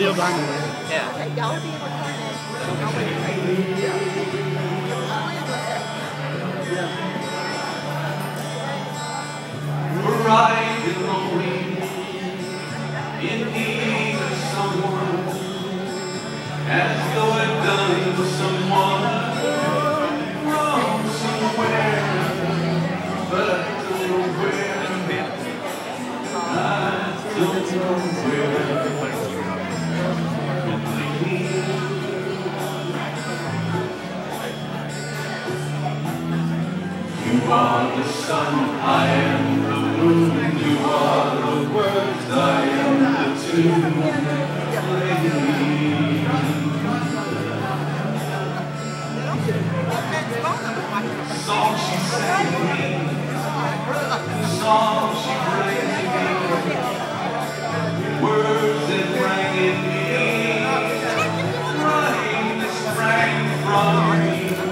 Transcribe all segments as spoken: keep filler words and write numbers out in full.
Neil Diamond. Yeah. Okay, y'all be We're riding lonely in need of someone, as though I've done someone wrong somewhere, but I don't know where. I don't know where. You are the sun, I am the moon. You are the words, I am the tune. Song she sang to me, song she sang to me, words that rang in me, running that sprang from me.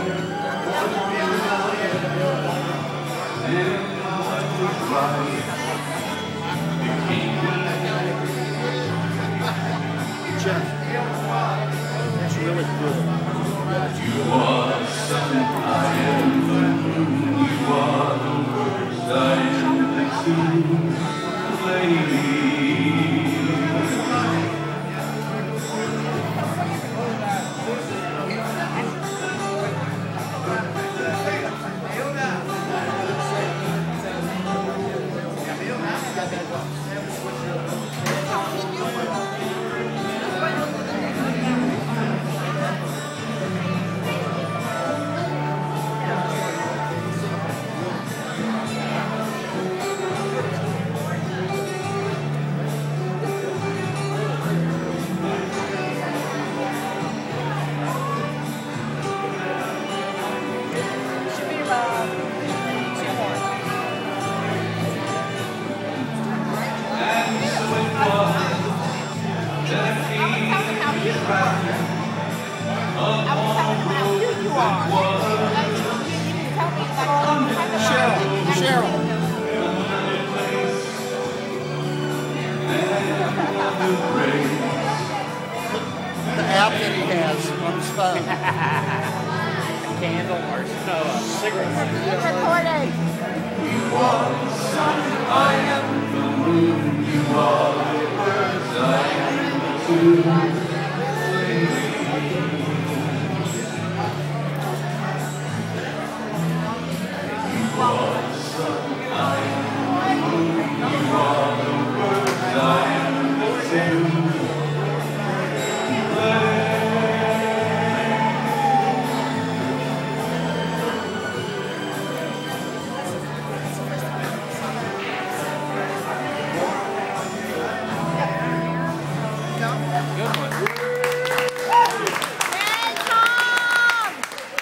And I was right. Jeff, that's really good. You are the sun, I am the moon. You are the words, I am the tune, lady. The app that he has on his phone. A candle or no, a cigarette. It's recorded. You are the sun, I am the moon. You are the words, I am the tune. You are the sun, I am the moon. You are the words, I am the tune.